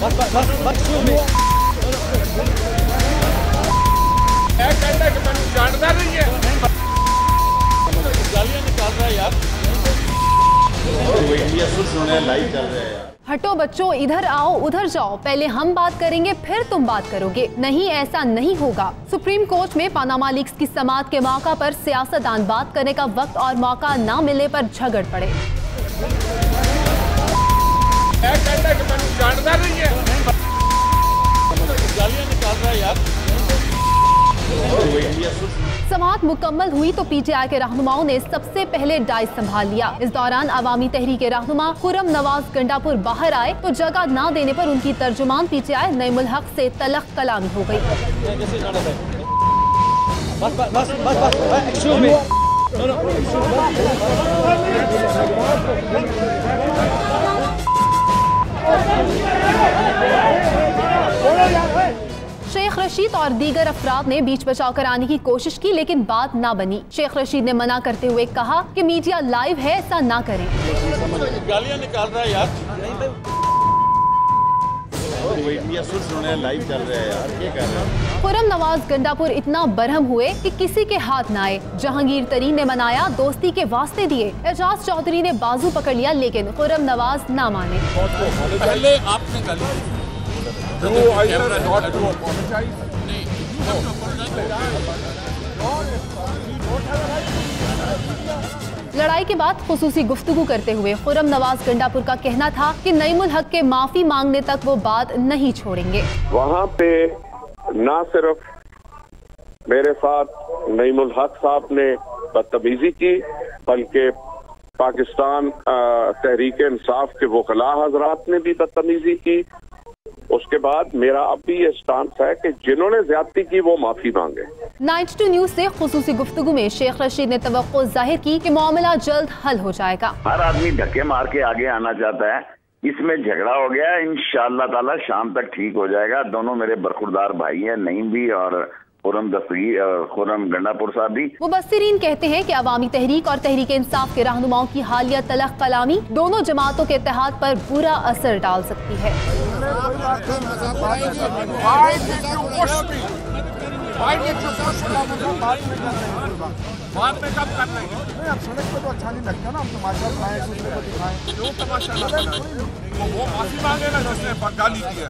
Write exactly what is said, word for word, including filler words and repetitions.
बस बस बस बस कहता है कि मैं जानता नहीं है, गालियां निकाल रहा है यार। इंडिया सुनने लाइव चल रहा है यार। हटो बच्चों, इधर आओ उधर जाओ, पहले हम बात करेंगे फिर तुम बात करोगे। नहीं, ऐसा नहीं होगा। सुप्रीम कोर्ट में पनामा लीक्स की समाअत के मौका पर सियासतदान बात करने का वक्त और मौका न मिलने पर झगड़ पड़े। कहता है कि मैं जानता नहीं है, गालियां निकाल रहा है यार। समाअत मुकम्मल हुई तो पीटीआई के रहनुमाओं ने सबसे पहले डाइस संभाल लिया। इस दौरान अवामी तहरीक के रहनुमा खुर्रम नवाज गंडापुर बाहर आए तो जगह न देने पर उनकी तर्जुमान पीटीआई नईमुल हक से तलख कलामी हो गई। बस बस बस बस बस एक्सक्यूज मी। शेख रशीद और दीगर अफराद ने बीच बचाव कराने की कोशिश की लेकिन बात ना बनी। शेख रशीद ने मना करते हुए कहा कि मीडिया लाइव है, ऐसा ना करें। गालियां निकाल रहा है यार। इंडिया सुनने लाइव चल रहा है यार, क्या कर रहे हैं? खुर्रम नवाज गंडापुर इतना बरहम हुए कि किसी के हाथ न आए। जहांगीर तरीन ने मनाया, दोस्ती के वास्ते दिए। एजाज चौधरी ने बाजू पकड़ लिया लेकिन खुर्रम नवाज ना माने। पहले आपने गाली लड़ाई के बाद खुसूसी गुफ्तगू करते हुए खुर्रम नवाज गंडापुर का कहना था कि नईमुल हक के माफी मांगने तक वो बात नहीं छोड़ेंगे। वहाँ पे ना सिर्फ मेरे साथ नईमुल हक साहब ने बदतमीजी की बल्कि पाकिस्तान तहरीक इंसाफ के वकला हजरात ने भी बदतमीजी की। उसके बाद मेरा अब भी ये स्टांस है कि जिन्होंने ज्यादती की वो माफी मांगे। नाइन्टी टू न्यूज से खुसूसी गुफ्तगू में शेख रशीद ने तवक्को जाहिर की कि मामला जल्द हल हो जाएगा। हर आदमी धक्के मार के आगे आना चाहता है, इसमें झगड़ा हो गया, इंशाअल्लाह ताला शाम तक ठीक हो जाएगा। दोनों मेरे बरखुरदार भाई हैं, नईम भी और खुर्रम दस्तगीर खुर्रम गंडापुर साहब भी। मुबस्सिरीन कहते हैं कि अवामी तहरीक और तहरीक इंसाफ के रहनुमाओं की हालिया तलख कलामी दोनों जमातों के इत्तेहाद पर बुरा असर डाल सकती है। बाद में कब करना है? अब सड़क पे तो अच्छा नहीं लगता ना, हम तमाशा बनाए, दूसरे को दिखाएं। वो तमाशा वो माफी मांगे ना जिसने गाली दी है।